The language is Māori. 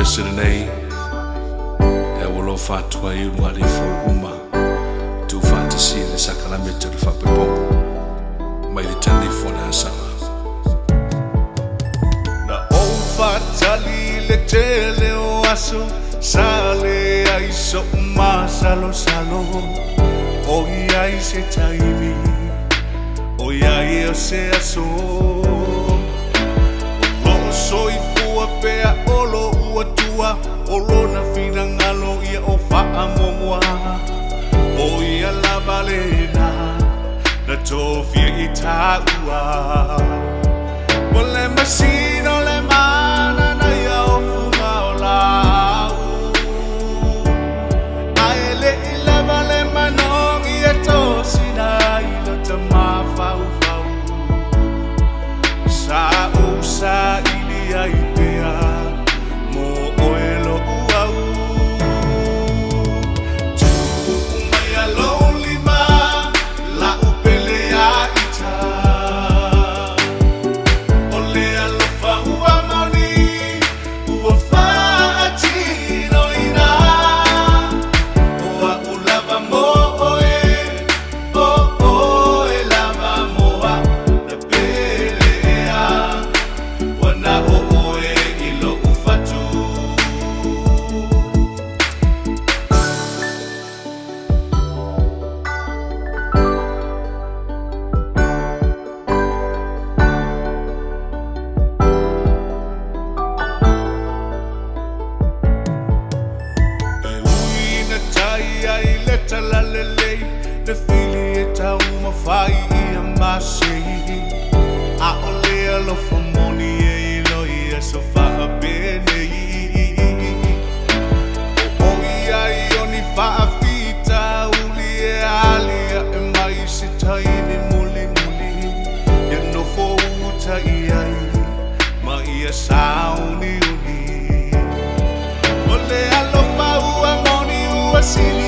Sirenei, will offer to a you what if Uma to fantasy the sacrament of the people. My little for the summer. Na Fatali le tele oaso sale ai so masalo salo o ia se taimi o ia se aso o soi fua pea olo ua tua olo na fina ngalo ia o faa momoa o ia la valena na tofia i taua o le masino le mana na ia o funga o lau ai le ilava le manongi e tosina ilo ta mafau fau sa o sa ili ai pea mo oelo uau tu mai a lonely ma la upele a ita ole alofa ua moni ua fatino ina ua ulava mo oe lava moa na pele a wana oe ilo ufatu e uina tai ai le talalele le fili e tau mawhai I a masei a ole alofa moni e ilo I a sofa a benei o ia I oni whaafita uli e alia e mai se taini muli muli ia no fo uta I ai ma ia sauni uni ole alofa ua moni ua sili